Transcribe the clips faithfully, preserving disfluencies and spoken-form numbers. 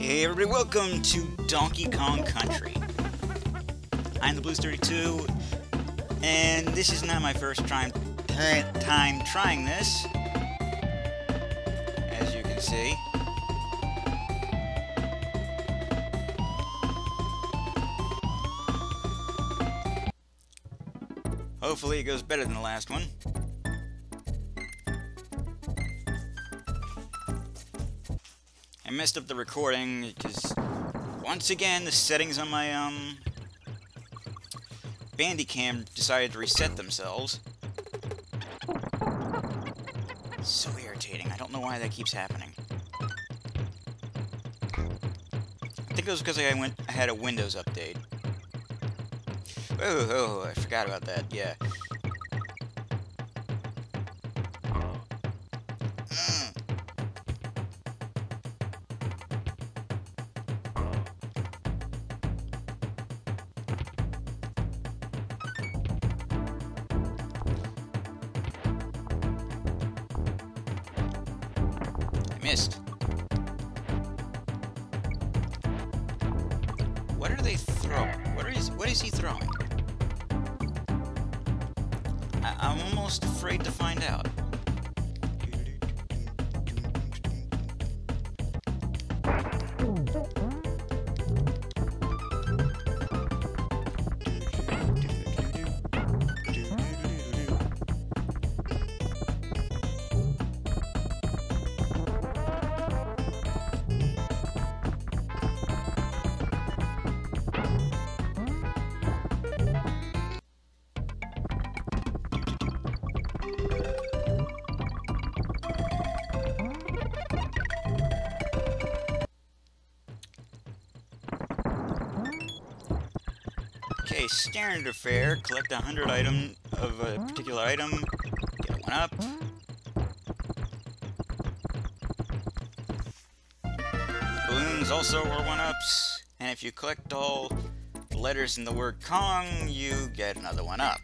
Hey everybody, welcome to Donkey Kong Country. I'm the Blues thirty-two, and this is not my first time, time trying this, as you can see. Hopefully it goes better than the last one. I messed up the recording because once again the settings on my um Bandicam decided to reset themselves. It's so irritating. I don't know why that keeps happening. I think it was because I went I had a Windows update. Oh, oh, I forgot about that. Yeah. Missed. What are they throwing? What is what is he throwing? I, I'm almost afraid to find out. Okay, standard affair. Collect a hundred item of a particular item. Get one up. Balloons also are one-ups. And if you collect all the letters in the word Kong, you get another one up.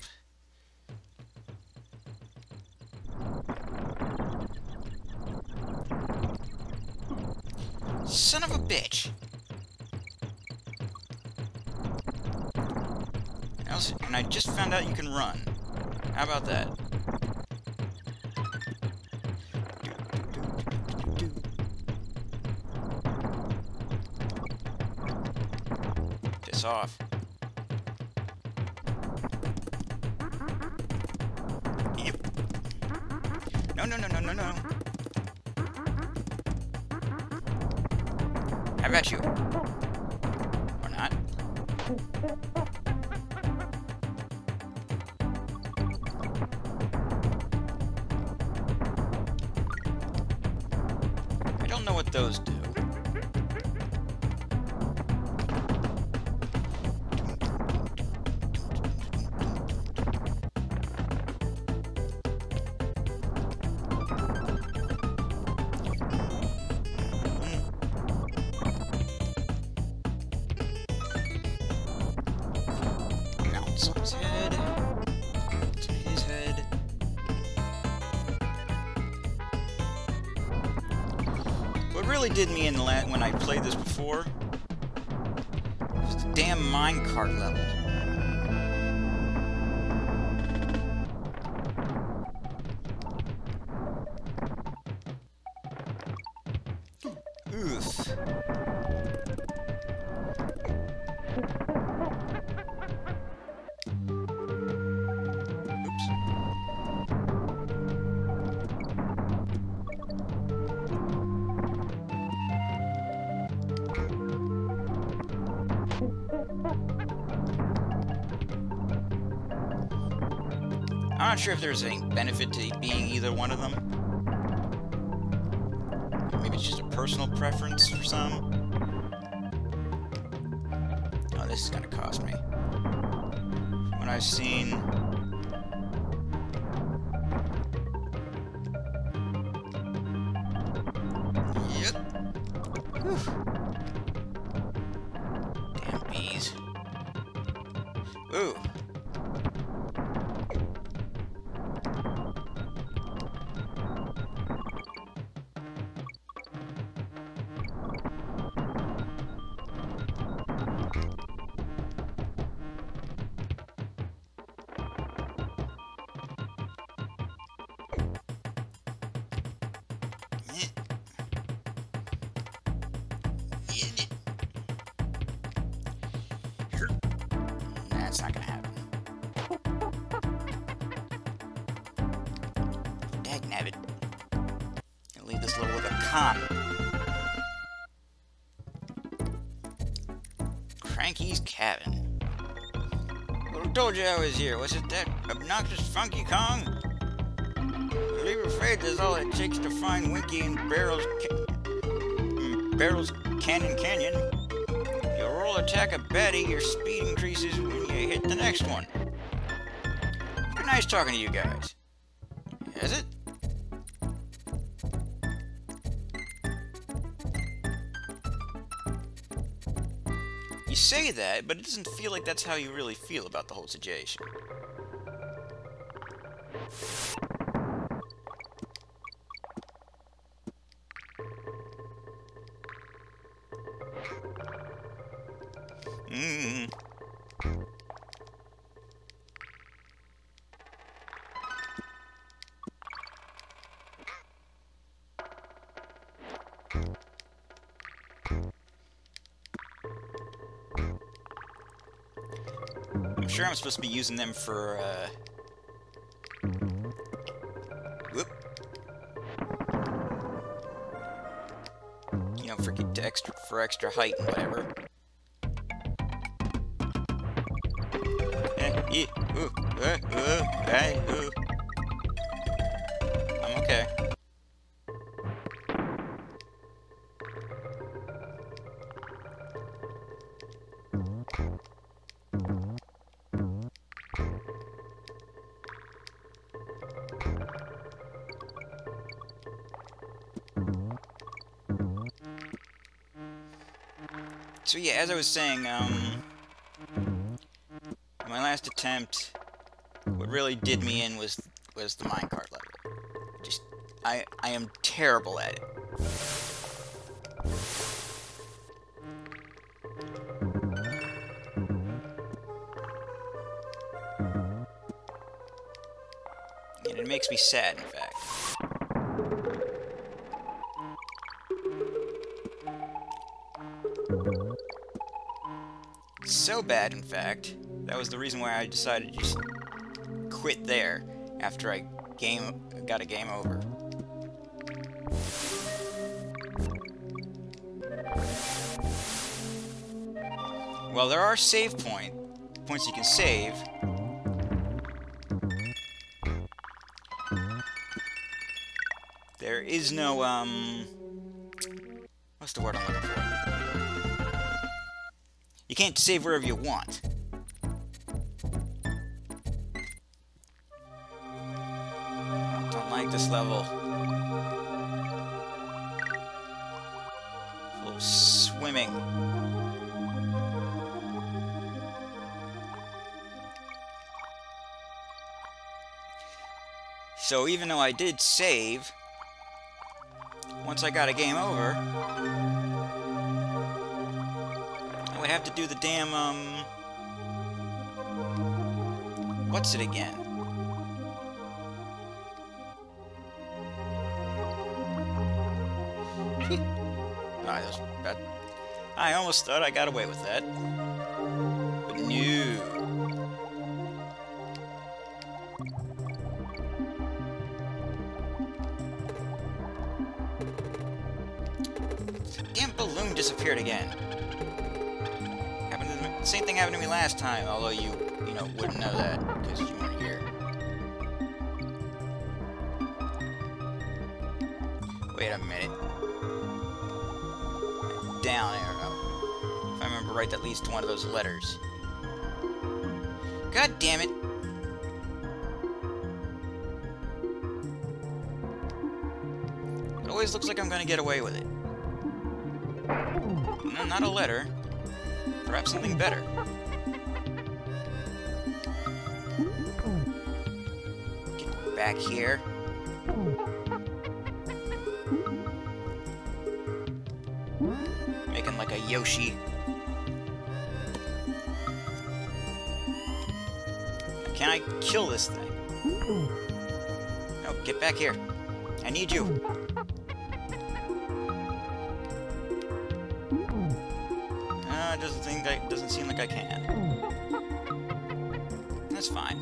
Son of a bitch! And I just found out you can run. How about that? Piss off. Yep. No, no, no, no, no, no. How about you? Or not? I don't know what those do. Mounts on his head. To his head. What really did me in the la when I played this before was the damn minecart level. Oof. I'm not sure if there's any benefit to being either one of them. Maybe it's just a personal preference for some. Oh, this is gonna cost me. When I've seen... Yep. Whew. Damn bees. Ooh. That's not gonna happen. Dagnabbit. Gonna leave this level with a comment. Cranky's cabin. Who told you I was here? Was it that obnoxious Funky Kong? Leave afraid there's all it takes to find Winky in Barrel's ca Barrel's Canyon Canyon. You roll attack a baddie, your speed increases when you hit the next one. It's been nice talking to you guys. Has it? You say that, but it doesn't feel like that's how you really feel about the whole situation. Mm. I'm sure I'm supposed to be using them for, uh... whoop. You know, for extra, for extra height and whatever. Eh, ee, ooh, uh, ooh, hey, ooh. I'm okay. So yeah, as I was saying, um, my last attempt, what really did me in was was the minecart level. Just, I I am terrible at it. And it makes me sad, in fact. So bad, in fact, that was the reason why I decided to just quit there after I game got a game over. Well, there are save point points you can save. There is no um what's the word I'm looking for? You can't save wherever you want. Don't like this level. Full of swimming. So even though I did save, once I got a game over, I would have to do the damn, um... what's it again? I, was, that, I almost thought I got away with that. But no. The damn balloon disappeared again. Happened to me, same thing happened to me last time, although you, you know, wouldn't know that because you weren't here. Wait a minute. Down arrow. If I remember right, that leads to one of those letters. God damn it! It always looks like I'm gonna get away with it. No, not a letter. Perhaps something better. Get back here. Making like a Yoshi. Can I kill this thing? No, get back here. I need you. uh, it doesn't think I, doesn't seem like I can. That's fine.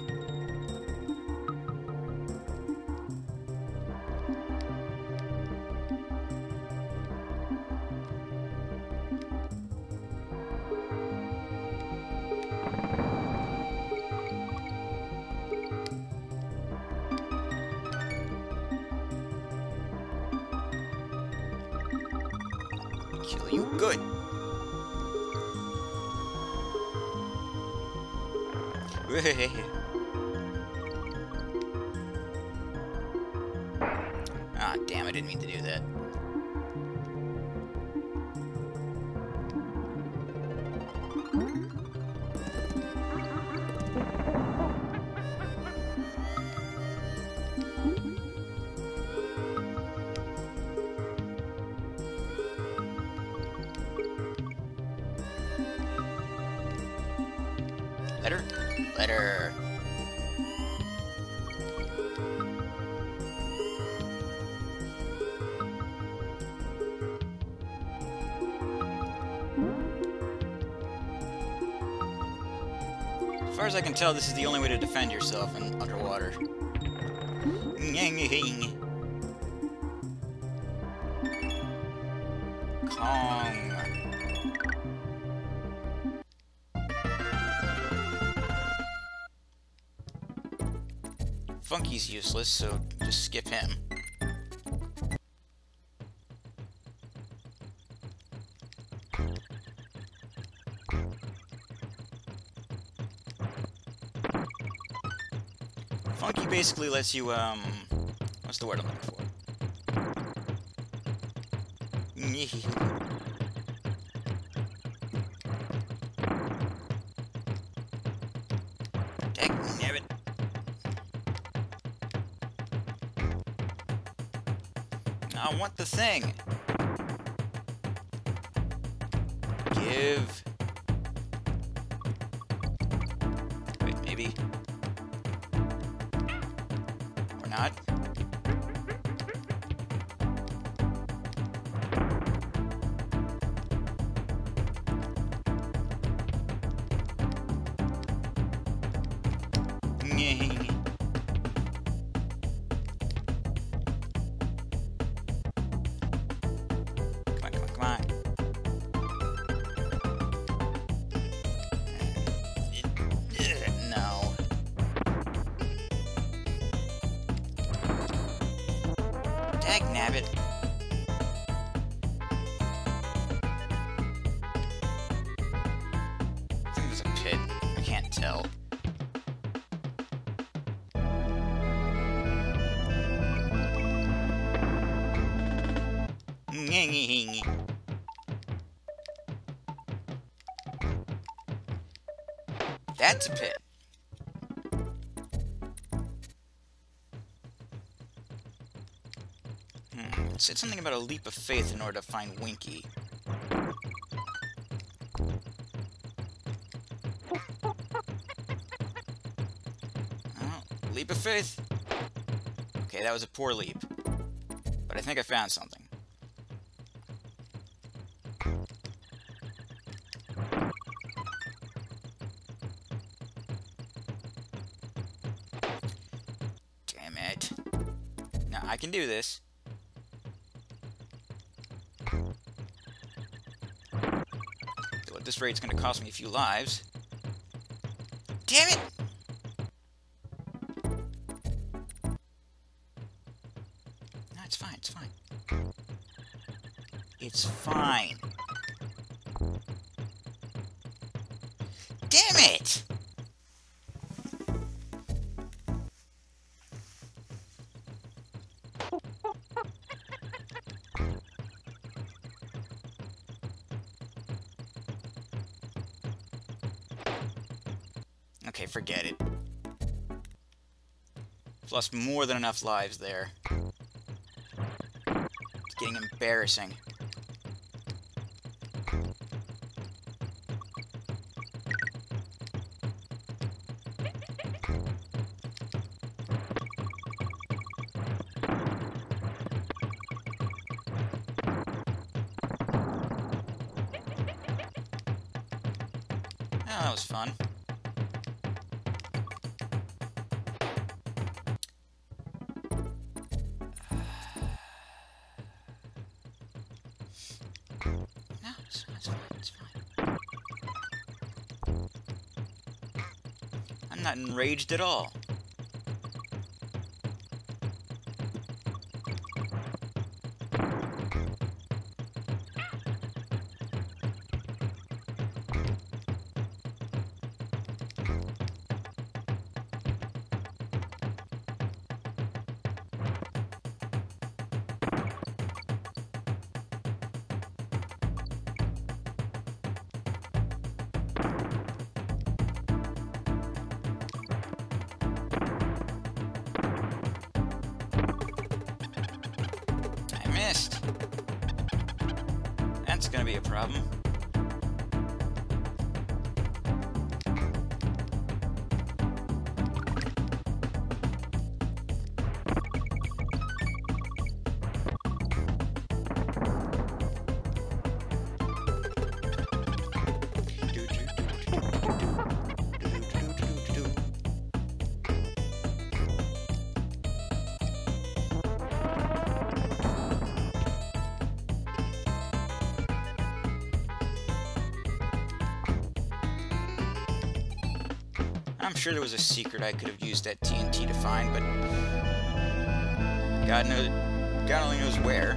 Kill you. Good. Ah, damn, I didn't mean to do that. Letter? Letter. As far as I can tell, this is the only way to defend yourself in underwater. Kong. Funky's useless, so just skip him. Funky basically lets you, um... what's the word I'm looking for? Dagnabbit. I want the thing. Give. Wait, maybe. Or not. Dagnabbit. I think there's a pit. I can't tell. That's a pit. It said something about a leap of faith in order to find Winky. Oh, leap of faith? Okay, that was a poor leap. But I think I found something. Damn it. Now, I can do this. At this rate, it's going to cost me a few lives. Damn it! No, it's fine, it's fine. It's fine. Damn it! Okay, forget it. I've lost more than enough lives there. It's getting embarrassing. Oh, that was fun. No, it's, it's fine, it's fine. I'm not enraged at all. Missed. That's gonna be a problem. I'm sure there was a secret I could have used that T N T to find, but God knows, God only knows where.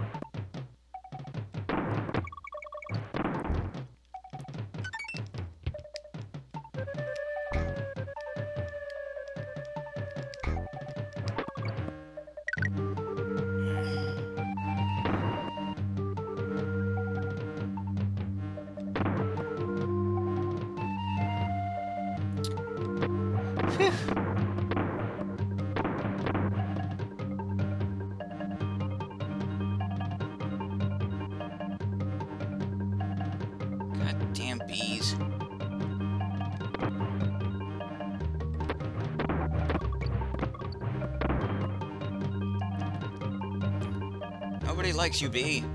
Whew. Goddamn bees. Nobody likes you, bee.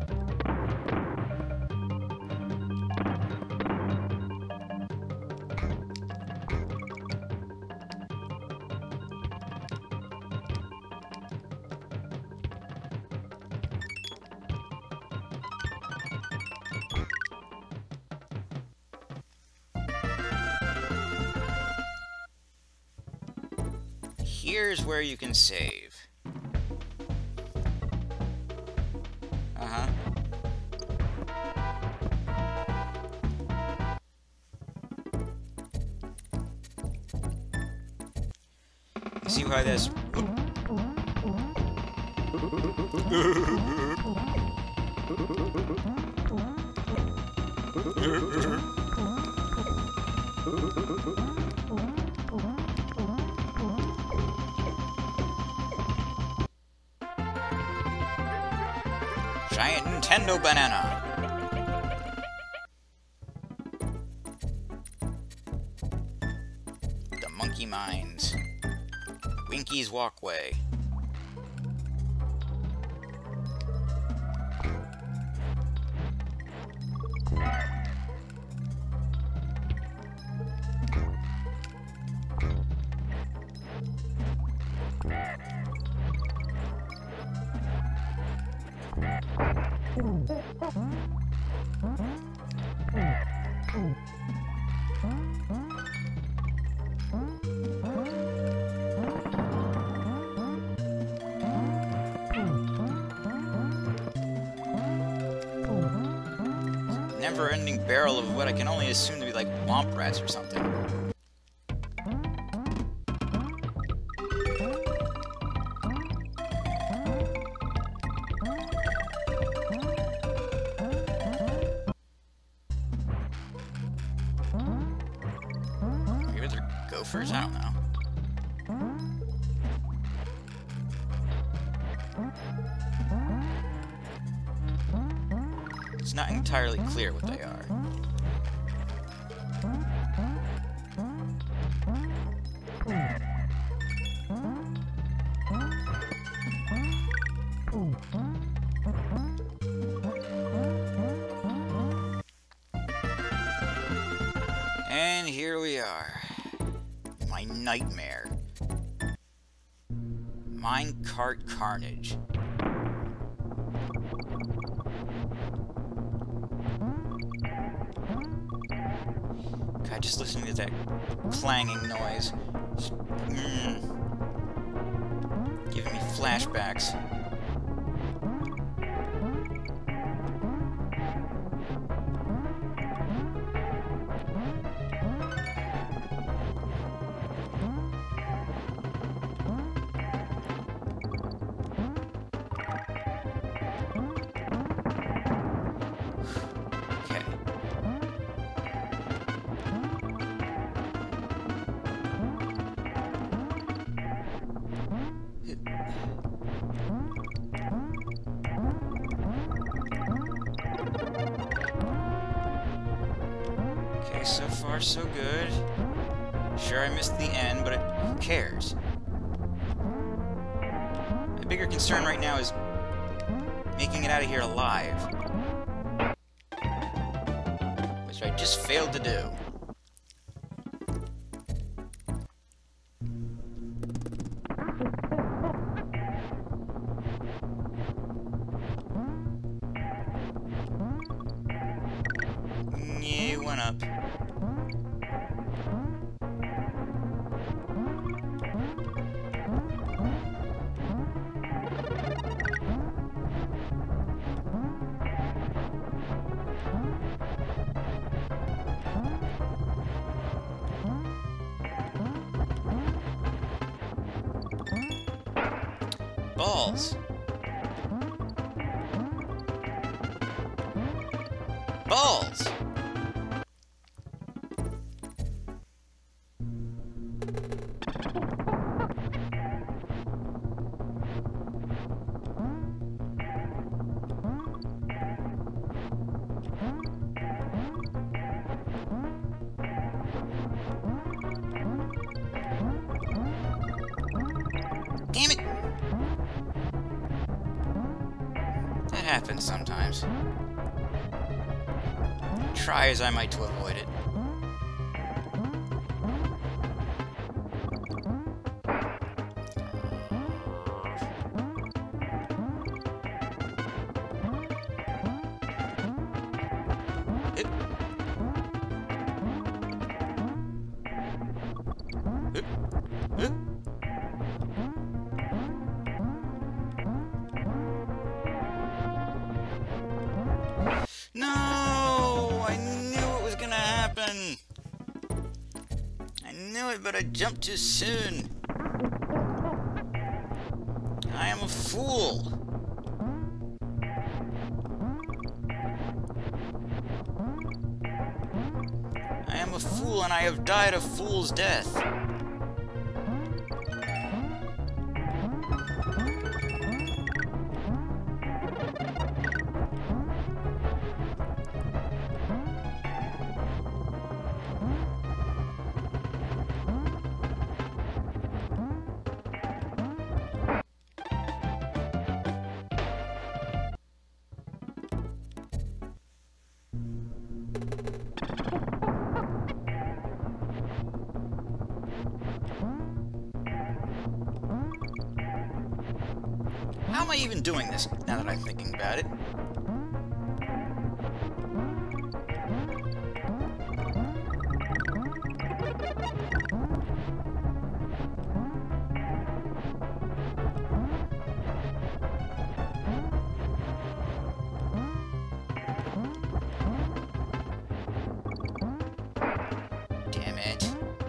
Here's where you can save. Uh-huh. See why this... Giant Nintendo banana. The Monkey Mines. Winky's Walkway. Never-ending barrel of what I can only assume to be like womp rats or something. Maybe they're gophers? I don't know. It's not entirely clear what they are. And here we are. My nightmare. Minecart carnage. God, just listening to that clanging noise. Mm. Giving me flashbacks. Okay, so far so good. Sure, I missed the end, but it, who cares? My bigger concern right now is making it out of here alive. Which I just failed to do. Yeah, went up. Balls. Balls. Damn it! That happens sometimes. Try as I might to avoid it. It. It. It. No! I knew it was gonna happen! I knew it, but I jumped too soon. I am a fool! I am a fool, and I have died a fool's death. How am I even doing this, now that I'm thinking about it? Damn it.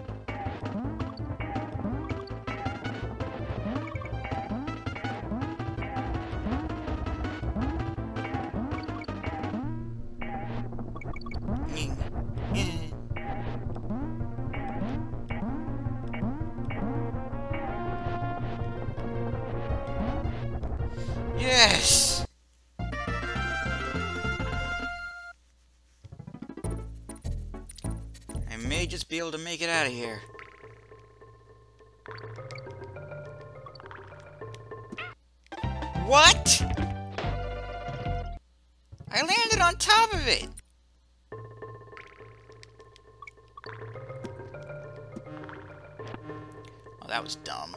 Yes! I may just be able to make it out of here. What? I landed on top of it! that was dumb.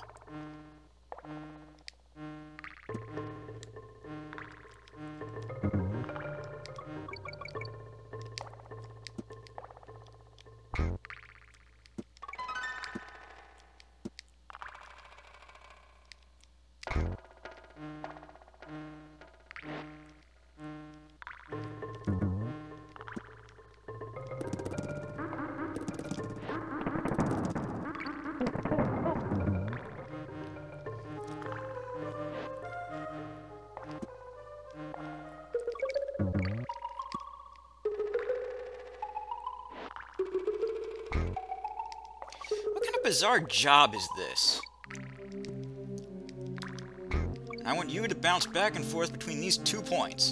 Bizarre job is this? I want you to bounce back and forth between these two points.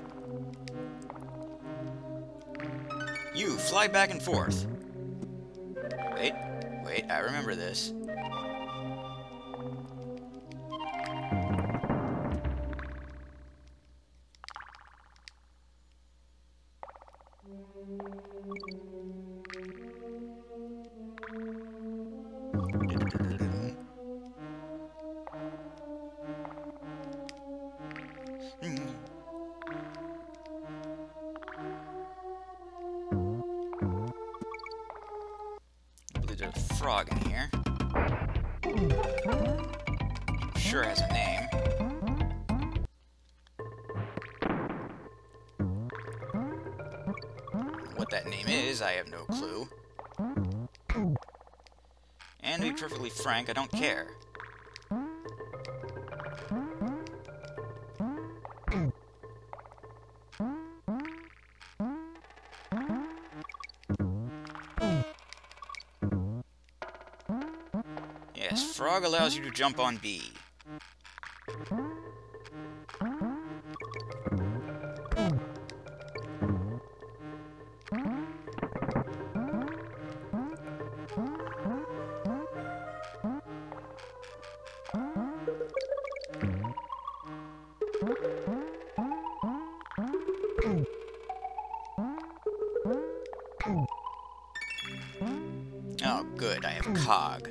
You, fly back and forth. Wait, wait, I remember this. There's a frog in here. Sure has a name. What that name is, I have no clue. And to be perfectly frank, I don't care. Yes, frog allows you to jump on B. Oh, good, I have cog.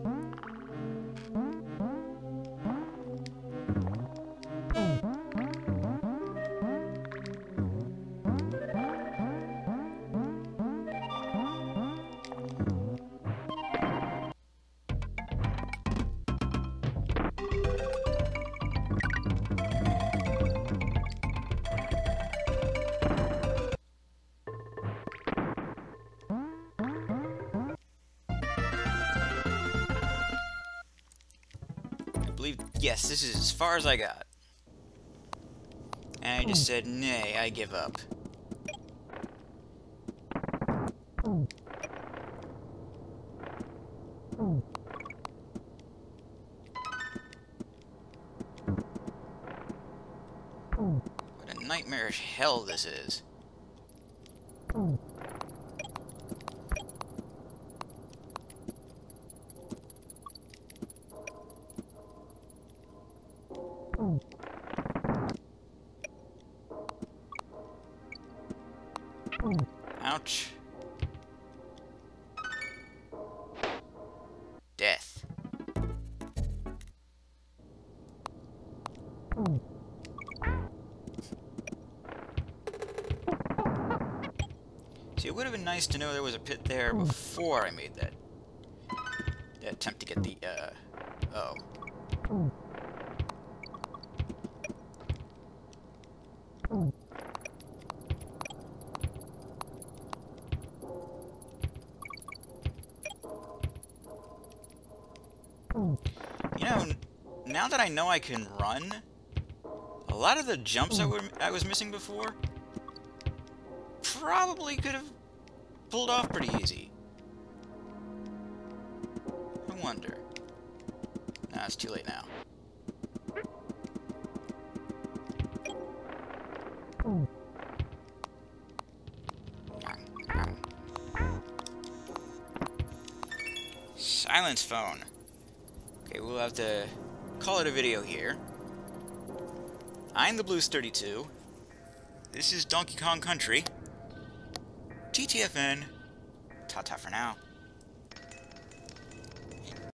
Yes, this is as far as I got. And I just said, nay, I give up. What a nightmarish hell this is. Ouch. Death. See, it would have been nice to know there was a pit there before I made that, that attempt to get the, uh, oh. You know, now that I know I can run, a lot of the jumps I, were, I was missing before probably could have pulled off pretty easy. I wonder. Nah, it's too late now. Silence phone. Okay, we'll have to call it a video here. I'm the Blues thirty-two. This is Donkey Kong Country. T T F N. Ta-ta for now.